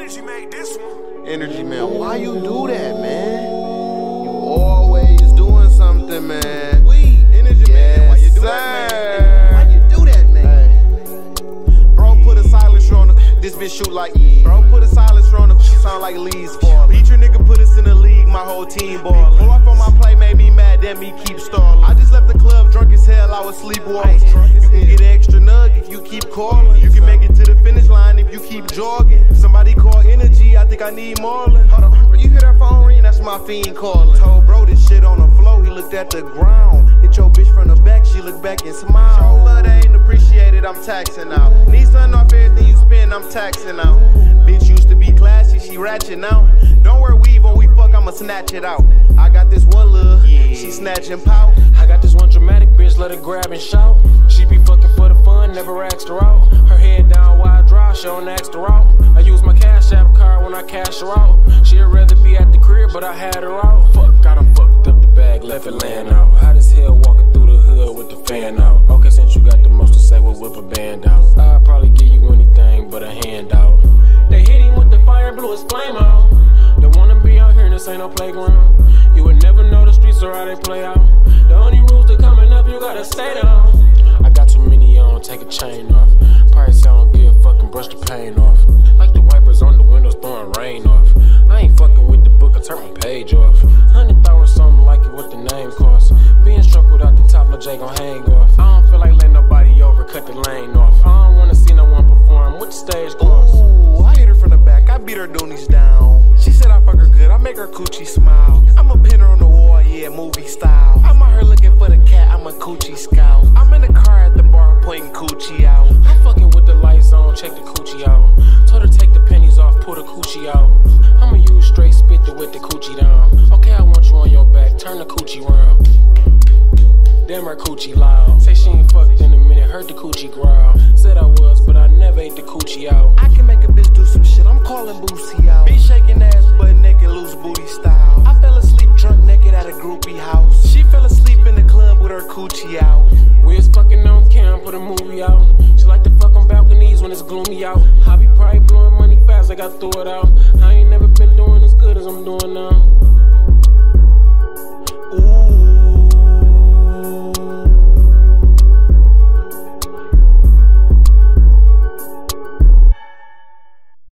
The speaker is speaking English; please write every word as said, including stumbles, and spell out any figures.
Energy made this one. Energy, man, why you do that, man? You always doing something, man. We, Energy, yes, man, why you do sir. that, man? Why you do that, man? Hey. Bro, put a silencer on the, this bitch shoot like E. Bro, put a silencer on the, sound like Lee's ball. Beat your nigga, put us in the league, my whole team ball. Pull off on my play, made me mad, then me keep stalling. I just left the club drunk as hell, I was sleepwalking. You can get an extra nug if you keep calling. You can make it to the finish line if you keep jogging. Somebody call Energy, I think I need Marlon. Hold on, you hear that phone ring? That's my fiend calling. Told bro this shit on the floor, he looked at the ground. Hit your bitch from the back, she looked back and smiled. Show love that ain't appreciated, I'm taxing out. Need something off everything you spend, I'm taxing out. Bitch used to be classy, she ratchet now. Don't wear weave or we fuck, I'ma snatch it out. I got this one look, yeah. She snatching pout. I got this one dramatic bitch, let her grab and shout. She be fucking for the fun, never asked her out. Her head down, wide draw, she don't ask her out. I use my Cash App card when I cash her out. She'd rather be at the crib, but I had her out. Fuck, I done fucked up the bag, left it laying out. Hot as hell walking through the hood with the fan out. Okay, since you got the most to say, we'll whip a band out. I'll probably give you anything but a handout. They hit him with the fire, blew his flame out. They wanna be out here and this ain't no playground. You would never know the streets or how they play out. The only rules to coming up, you gotta stay down. I got too many on, take a chain off. Probably say I don't give a fucking brush the pain off. Like the wipers on the windows throwing rain off. I ain't fucking with the book, I turn my page off. Hundred thousand something like it, what the name costs. Being struck without the top, no J gon' hang off. I don't feel like letting nobody over, cut the lane off. I don't wanna see no one perform with the stage costs. Ooh, I hit her from the back, I beat her doonies down. She said I fuck her good, I make her coochie smile. I'ma pin her on the wall, yeah, movie style. I'm out here looking for the cat, I'm a coochie scout. I'm in the car at the bar, pointing coochie out. I'm fucking with the lights on, check the coochie out. Told her take the pennies off, pull the coochie out. I'ma use straight spit to with the coochie down. Okay, I want you on your back, turn the coochie round. Damn, her coochie loud. Say she ain't fucked in a minute, heard the coochie growl. Said I was, but I never ate the coochie out. I can make a bitch do some shit, I'm calling Boosie out. Be shaking ass, butt naked, loose booty style. I fell asleep drunk naked at a groupie house. She fell asleep in the club with her coochie out. We was fucking on cam, put a movie out. She like to fuck on balconies when it's gloomy out. I be probably blowing money fast, like I threw it out. I ain't never been doing as good as I'm doing now.